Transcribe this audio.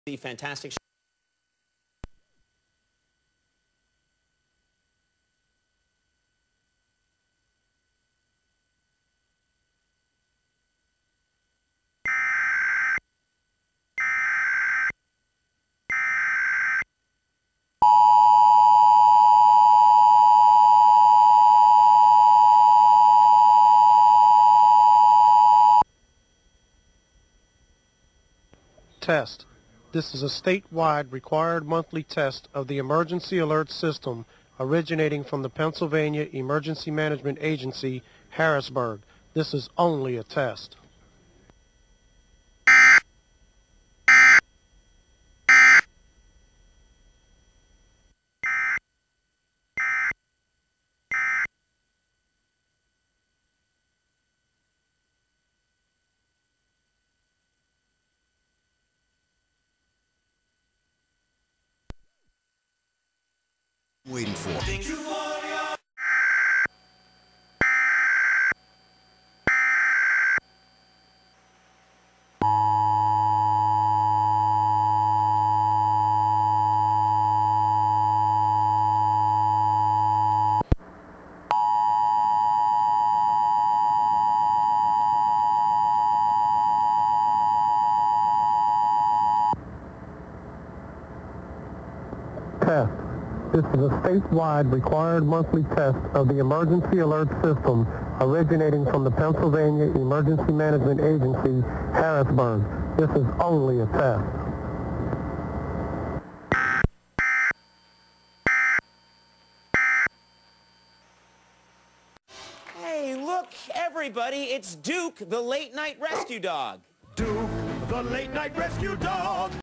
The fantastic Test. This is a statewide required monthly test of the emergency alert system originating from the Pennsylvania Emergency Management Agency, Harrisburg. This is only a test. Waiting for. Test. This is a statewide required monthly test of the emergency alert system originating from the Pennsylvania Emergency Management Agency, Harrisburg. This is only a test. Hey, look, everybody, it's Duke, the late-night rescue dog. Duke, the late-night rescue dog.